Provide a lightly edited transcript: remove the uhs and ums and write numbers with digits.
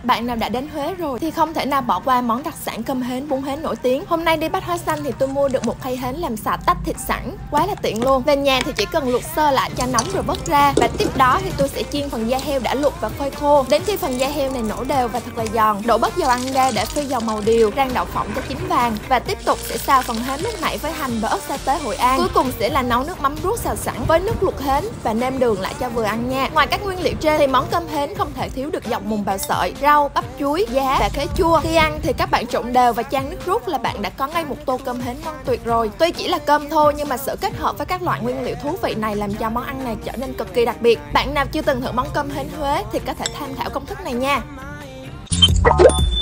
Bạn nào đã đến Huế rồi thì không thể nào bỏ qua món đặc sản cơm hến, bún hến nổi tiếng. Hôm nay đi Bách Hóa Xanh thì tôi mua được một khay hến làm sạch tách thịt sẵn, quá là tiện luôn. Về nhà thì chỉ cần luộc sơ lại cho nóng rồi vớt ra. Và tiếp đó thì tôi sẽ chiên phần da heo đã luộc và phơi khô đến khi phần da heo này nổ đều và thật là giòn. Đổ bớt dầu ăn ra để phi dầu màu điều, rang đậu phộng cho chín vàng và tiếp tục sẽ xào phần hến lúc nãy với hành và ớt sa tế Hội An. Cuối cùng sẽ là nấu nước mắm ruốc xào sẵn với nước luộc hến và nêm đường lại cho vừa ăn nha. Ngoài các nguyên liệu trên thì món cơm hến không thể thiếu được dọc mùng bào sợi, rau, bắp chuối, giá và khế chua. Khi ăn thì các bạn trộn đều và chan nước rút là bạn đã có ngay một tô cơm hến ngon tuyệt rồi. Tuy chỉ là cơm thôi nhưng mà sự kết hợp với các loại nguyên liệu thú vị này làm cho món ăn này trở nên cực kỳ đặc biệt. Bạn nào chưa từng thử món cơm hến Huế thì có thể tham khảo công thức này nha.